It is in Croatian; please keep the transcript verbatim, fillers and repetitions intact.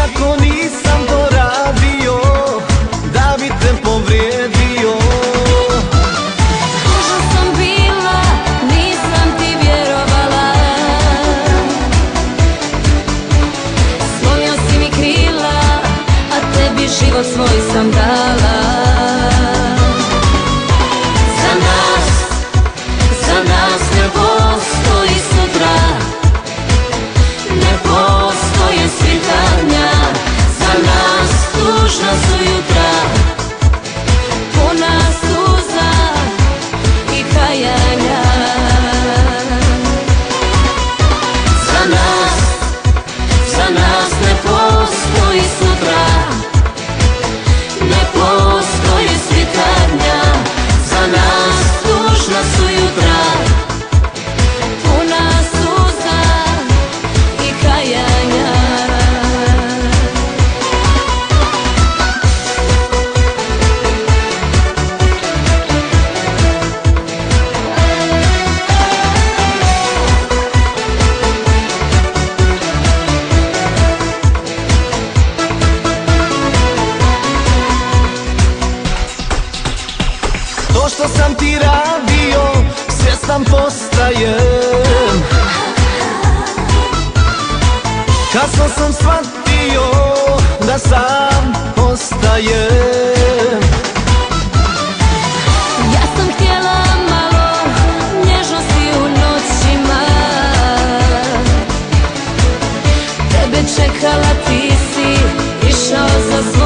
Iako nisam to radio, da bi te povrijedio. Tužna sam bila, nisam ti vjerovala. Slomio si mi krila, a tebi život svoj sam dala. Za nas, za nas ne postoji sutra, ne postoje svitanja. Za nas tužna su jutra, puna suza i kajanja. Za nas, za nas ne postoji sutra, ne postoje svitanja. Za nas tužna su jutra, puna suza i kajanja. To što sam ti radio, svjestan postajem. Kasno sam shvatio da sam ostajem. Ja sam htjela malo nježnosti u noćima, tebe čekala, ti si išao za